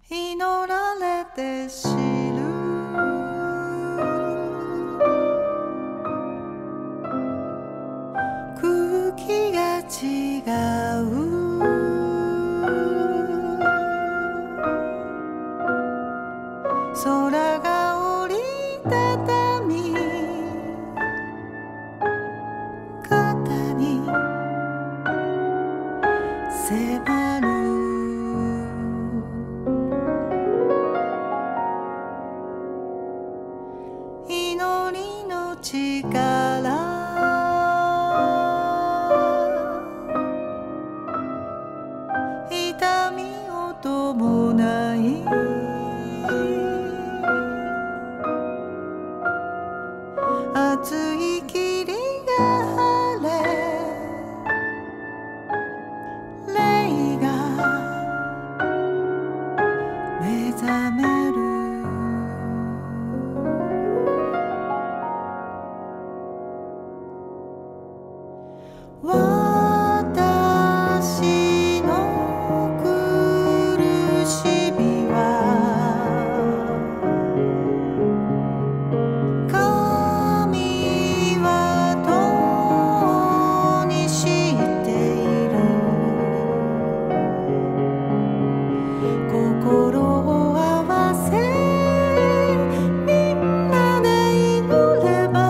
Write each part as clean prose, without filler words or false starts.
祈られて知る空気が違う空が折りたたみ肩に迫る祈りの力痛みを伴い熱い霧が晴れ霊が目覚める私の苦しみは神はどうにしている心を合わせみんなで祈れば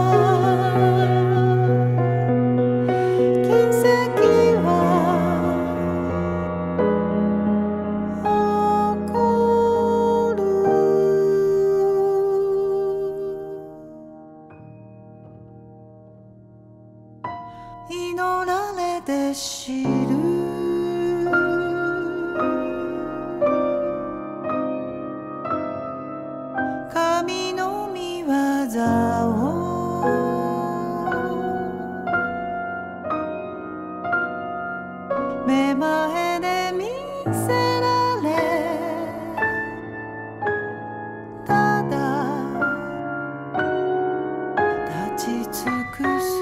奇跡は起こる祈られて知る神の御業を目前で見せられただ立ち尽くす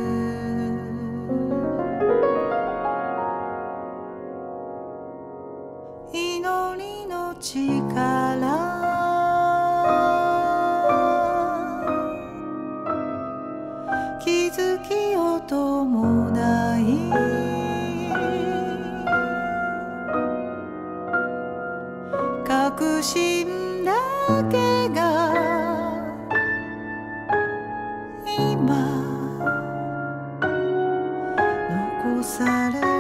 祈りの力気づきを伴い確信だけが今残され